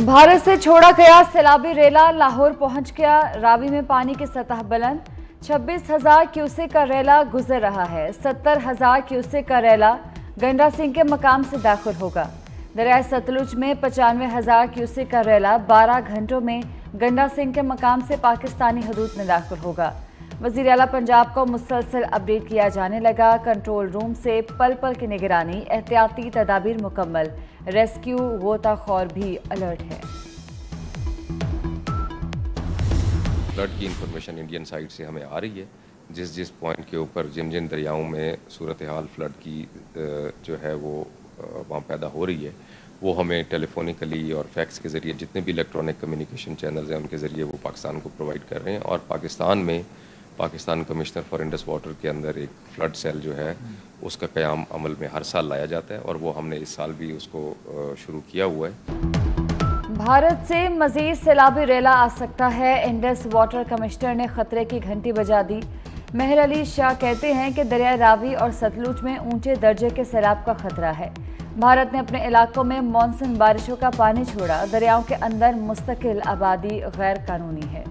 भारत से छोड़ा गया सैलाबी रेला लाहौर पहुंच गया। रावी में पानी की सतह बुलंद। 26,000 क्यूसेक का रेला गुजर रहा है। 70,000 क्यूसेक का रेला गंडा सिंह के मकाम से दाखिल होगा। दरिया सतलुज में 95,000 क्यूसेक का रेला 12 घंटों में गंडा सिंह के मकाम से पाकिस्तानी हदूद में दाखिल होगा। वज़ीर आला पंजाब को मुसलसल अपडेट किया जाने लगा। कंट्रोल रूम से पल पल की निगरानी, एहतियाती तदाबीर मुकम्मल। रेस्क्यू गोताखोर भी अलर्ट है। फ्लड की इंफॉर्मेशन इंडियन साइड से हमें आ रही है। जिस पॉइंट के ऊपर जिन दरियाओं में सूरत हाल फ्लड की जो है वो वहाँ पैदा हो रही है, वो हमें टेलीफोनिकली और फैक्स के ज़रिए जितने भी इलेक्ट्रॉनिक कम्युनिकेशन चैनल्स हैं उनके ज़रिए वो पाकिस्तान को प्रोवाइड कर रहे हैं। और पाकिस्तान में Pakistan commissioner for Indus water के अंदर एक फ्लड सेल जो है उसका क़याम अमल में हर साल लाया जाता है और वो हमने इस साल भी उसको शुरू किया हुआ है। भारत से मजीद सैलाबी रेला आ सकता है। इंडस वाटर कमिश्नर ने खतरे की घंटी बजा दी। मेहर अली शाह कहते हैं कि दरिया रावी और सतलुज में ऊंचे दर्जे के सैलाब का खतरा है। भारत ने अपने इलाकों में मानसून बारिशों का पानी छोड़ा। दरियाओं के अंदर मुस्तकिल आबादी गैर कानूनी है।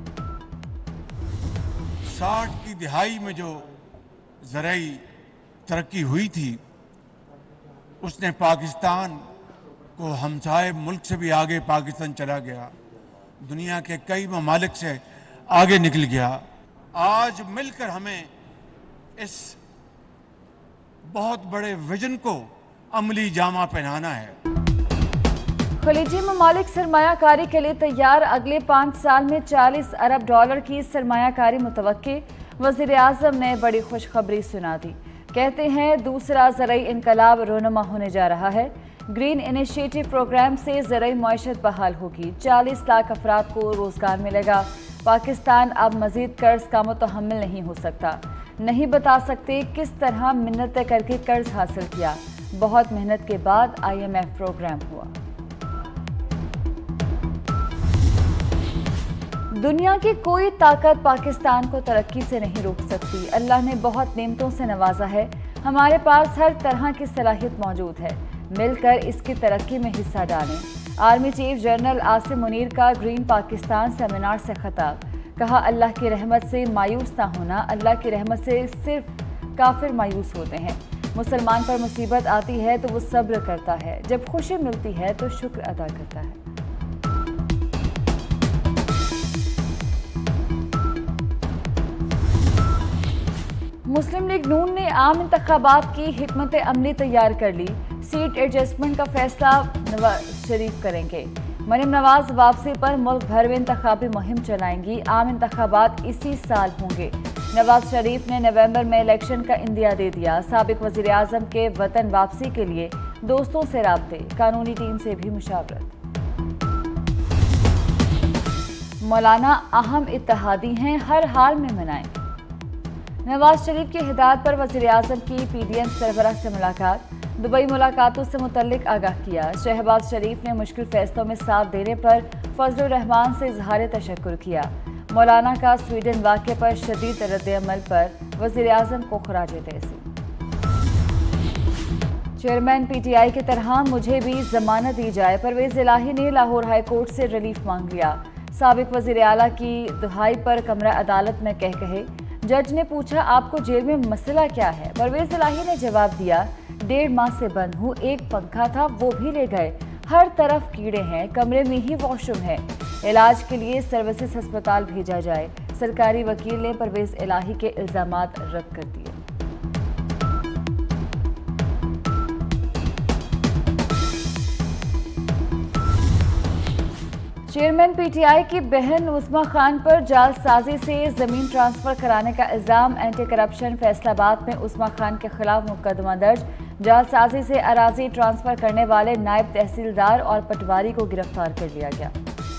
60 की दिहाई में जो ज़राई तरक्की हुई थी उसने पाकिस्तान को हमसाये मुल्क से भी आगे पाकिस्तान चला गया, दुनिया के कई ममालिक से आगे निकल गया। आज मिलकर हमें इस बहुत बड़े विजन को अमली जामा पहनाना है। खलीजी ममालिक सरमायाकारी के लिए तैयार। अगले 5 साल में 40 अरब डॉलर की सरमायाकारी मुतवक्की। वज़ीर आज़म ने बड़ी खुशखबरी सुना दी। कहते हैं दूसरा ज़रई इनकलाब रोनुमा होने जा रहा है। ग्रीन इनिशिएटिव प्रोग्राम से ज़रई मईशत बहाल होगी। 40 लाख अफराद को रोज़गार मिलेगा। पाकिस्तान अब मज़ीद कर्ज का मुतहम्मिल नहीं हो सकता। नहीं बता सकते किस तरह मिन्नतें करके कर्ज हासिल किया। बहुत मेहनत के बाद IMF प्रोग्राम हुआ। दुनिया की कोई ताकत पाकिस्तान को तरक्की से नहीं रोक सकती। अल्लाह ने बहुत नेमतों से नवाजा है। हमारे पास हर तरह की सलाहियत मौजूद है। मिलकर इसकी तरक्की में हिस्सा डालें। Army chief general Asim Munir का ग्रीन पाकिस्तान सेमिनार से खिताब। कहा, अल्लाह की रहमत से मायूस ना होना। अल्लाह की रहमत से सिर्फ काफिर मायूस होते हैं। मुसलमान पर मुसीबत आती है तो वो सब्र करता है, जब खुशी मिलती है तो शुक्र अदा करता है। मुस्लिम लीग नून ने आम इंतखाबात की हिकमत अमली तैयार कर ली। सीट एडजस्टमेंट का फैसला नवाज शरीफ करेंगे। मरीम नवाज वापसी पर मुल्क भर में इंतखाबी मुहिम चलाएंगी। आम इंतखाबात इसी साल होंगे। नवाज शरीफ ने नवंबर में इलेक्शन का इंदिया दे दिया। साबिक वज़ीर आज़म के वतन वापसी के लिए दोस्तों से राब्ते, कानूनी टीम से भी मुशावरत। मौलाना अहम इत्तेहादी हैं, हर हाल में मनाएं। नवाज शरीफ की हिदायत पर वज़ीर आज़म की PDM सरबराह से मुलाकात। दुबई मुलाकातों से मुतल्लिक आगाह किया। शहबाज शरीफ ने मुश्किल फैसलों में साथ देने पर फजलुर रहमान से इजहार तशक्कुर किया। मौलाना का स्वीडन वाक़े पर शदीद रद्द-ए-अमल पर वज़ीर आज़म को खराजे तहसीन। चेयरमैन PTI की तरह मुझे भी जमानत दी जाए। परवेज इलाही ने लाहौर हाई कोर्ट से रिलीफ मांग लिया। साबिक वज़ीर आला की दुहाई पर कमरा अदालत में कहे। जज ने पूछा, आपको जेल में मसला क्या है? परवेज इलाही ने जवाब दिया, 1.5 माह से बंद हूँ। एक पंखा था वो भी ले गए। हर तरफ कीड़े हैं, कमरे में ही वॉशरूम है। इलाज के लिए सर्विसेज अस्पताल भेजा जाए। सरकारी वकील ने परवेज इलाही के इल्जामात रद्द कर दिए। चेयरमैन PTI की बहन उस्मा खान पर जालसाजी से जमीन ट्रांसफर कराने का इल्जाम। एंटी करप्शन फैसलाबाद में उस्मा खान के खिलाफ मुकदमा दर्ज। जालसाजी से अराजी ट्रांसफर करने वाले नायब तहसीलदार और पटवारी को गिरफ्तार कर लिया गया।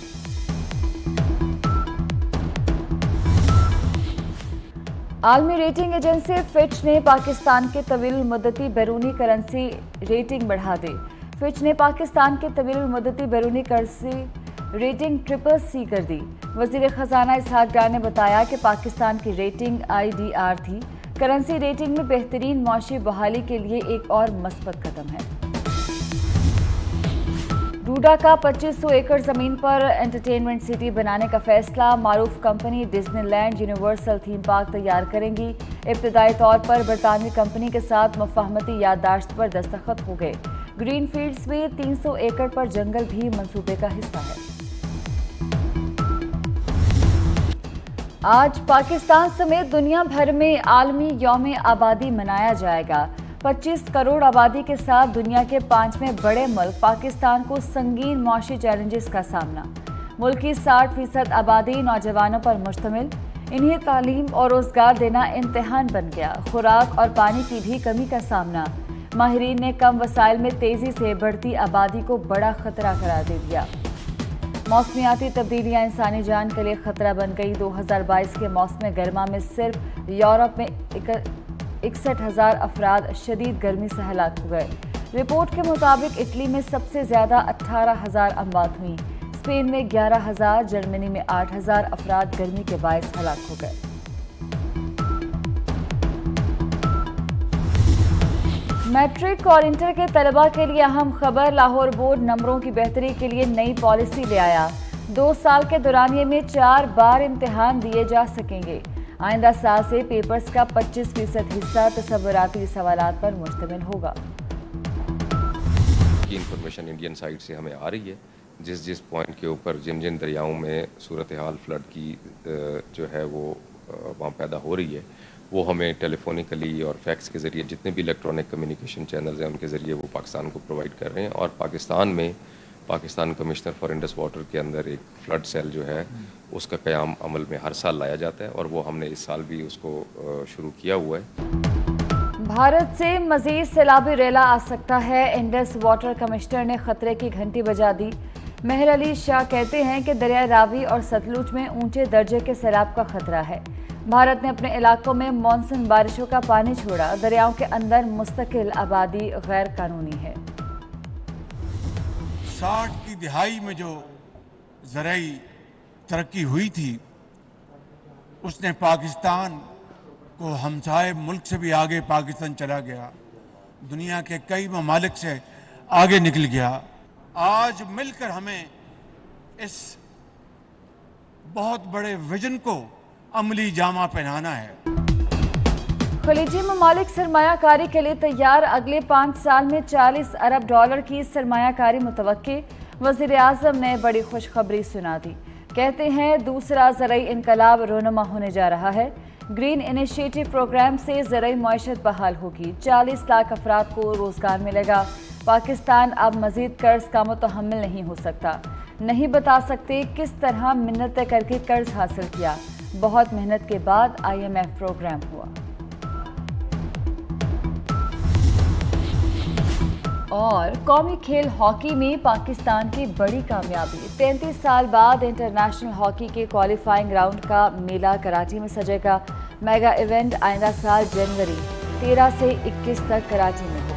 आलमी रेटिंग एजेंसी फिच ने पाकिस्तान के तवील मुद्दती बैरूनी करेंसी रेटिंग बढ़ा दी। फिच ने पाकिस्तान के तवील मुद्दती बैरूनी करेंसी रेटिंग CCC कर दी। वज़ीर ख़जाना इसहाक डार ने बताया कि पाकिस्तान की रेटिंग IDR थी। करेंसी रेटिंग में बेहतरीन माशी बहाली के लिए एक और मस्बत कदम है। हूडा का 2500 एकड़ जमीन पर एंटरटेनमेंट सिटी बनाने का फैसला। मारूफ company Disneyland Universal theme park तैयार करेंगी। इब्तदाई तौर पर बरतानवी कंपनी के साथ मुफाहमती याददाश्त पर दस्तखत हो गए। ग्रीन फील्ड्स में 300 एकड़ पर जंगल भी मंसूबे का हिस्सा है। आज पाकिस्तान समेत दुनिया भर में आलमी यौम आबादी मनाया जाएगा। 25 करोड़ आबादी के साथ दुनिया के 5वें बड़े मुल्क पाकिस्तान को संगीन मौशी चैलेंजेस का सामना। मुल्क की 60% आबादी नौजवानों पर मुश्तमिल। इन्हें तालीम और रोजगार देना इम्तिहान बन गया। खुराक और पानी की भी कमी का सामना। माहिरीन ने कम वसाइल में तेजी से बढ़ती आबादी को बड़ा खतरा करार दे दिया। मौसमियाती तब्दीलियां इंसानी जान के लिए खतरा बन गई। 2022 के मौसम गर्मा में सिर्फ यूरोप में 61,000 अफराद शदीद गर्मी से हलाक हो गए। रिपोर्ट के मुताबिक इटली में सबसे ज्यादा 18,000 अमवात हुई। स्पेन में 11,000, जर्मनी में 8,000 अफराद गर्मी के बायस हलाक हो गए। मैट्रिक और इंटर के तलबा के लिए अहम खबर। लाहौर बोर्ड नंबरों की बेहतरी के लिए नई पॉलिसी ले आया। 2 साल के दौरानिये में 4 बार इम्तिहान दिए जा सकेंगे। आइंदा साल से पेपर्स का 25% हिस्सा तसव्वुराती सवालात पर मुश्तमिल होगा। की इंफॉर्मेशन इंडियन साइड से हमें आ रही है। जिस पॉइंट के ऊपर जिन दरियाओं में सूरत हाल फ्लड की जो है वो वहाँ पैदा हो रही है, वो हमें टेलीफोनिकली और फैक्स के ज़रिए जितने भी इलेक्ट्रॉनिक कम्युनिकेशन चैनल्स हैं उनके ज़रिए वो पाकिस्तान को प्रोवाइड कर रहे हैं। और Pakistan commissioner for Indus water के अंदर एक फ्लड सेल जो है उसका क़याम अमल में हर साल लाया जाता है और वो हमने इस साल भी उसको शुरू किया हुआ है। भारत से मजीद सैलाबी रेला आ सकता है। इंडस वाटर कमिश्नर ने खतरे की घंटी बजा दी। मेहर अली शाह कहते हैं कि दरिया रावी और सतलुज में ऊंचे दर्जे के सैलाब का खतरा है। भारत ने अपने इलाकों में मानसून बारिशों का पानी छोड़ा। दरियाओं के अंदर मुस्तकिल आबादी गैर कानूनी है। 60 की दिहाई में जो ज़राई तरक्की हुई थी उसने पाकिस्तान को हमसाये मुल्क से भी आगे पाकिस्तान चला गया। दुनिया के कई ममालिक से आगे निकल गया। आज मिलकर हमें इस बहुत बड़े विजन को अमली जामा पहनाना है। खलीजी ममालिक सरमायाकारी के लिए तैयार। अगले 5 साल में $40 अरब की सरमायाकारी मुतवक्के। वज़ीर आज़म ने बड़ी खुशखबरी सुना दी। कहते हैं दूसरा ज़राई इनकलाब रोनुमा होने जा रहा है। ग्रीन इनिशिएटिव प्रोग्राम से ज़राई मईशत बहाल होगी। 40 लाख अफराद को रोजगार मिलेगा। पाकिस्तान अब मजीद कर्ज का मुतहम्मिल नहीं हो सकता। नहीं बता सकते किस तरह मिन्नतें करके कर्ज हासिल किया। बहुत मेहनत के बाद IMF प्रोग्राम हुआ। और कौमी खेल हॉकी में पाकिस्तान की बड़ी कामयाबी। 33 साल बाद इंटरनेशनल हॉकी के क्वालिफाइंग राउंड का मेला कराची में सजेगा। मेगा इवेंट आइंदा साल जनवरी 13 से 21 तक कराची में।